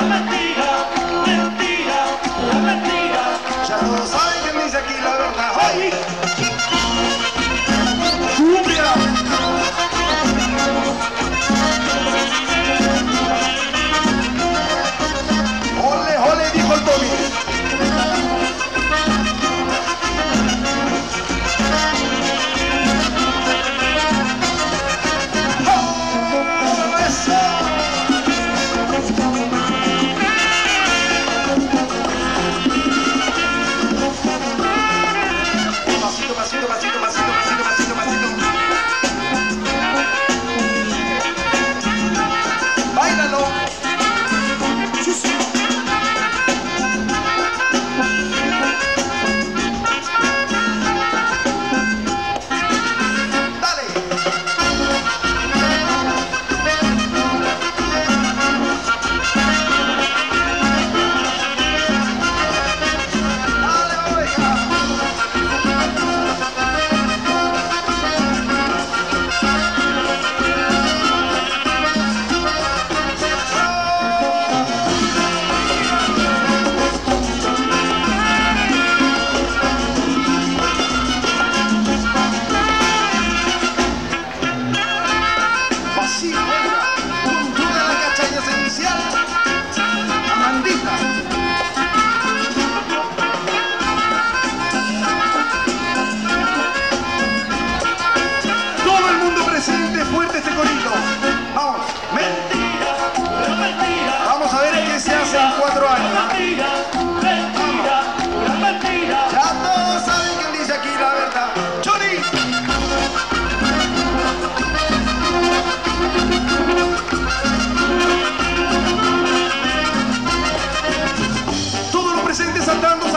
mentira, mentira, la mentira. Ya todos saben quién dice aquí la verdad. ¡Ay! ¡Cumbia! ¡Ole, ole! Dijo el Tommy. Pasito, pasito, pasito, pasito, pasito, pasito. Báilalo. Dale. Dale, oveja. Vacío, oiga, con toda la cachaña esencial, Amandita. Todo el mundo presente, fuerte este corito. Vamos, Mentira, la mentira. vamos a ver qué se hace en 4 años. Mentira, mentira, la mentira. Ya todos saben quién dice aquí la verdad. ¡Chori! Todos los presentes saltando.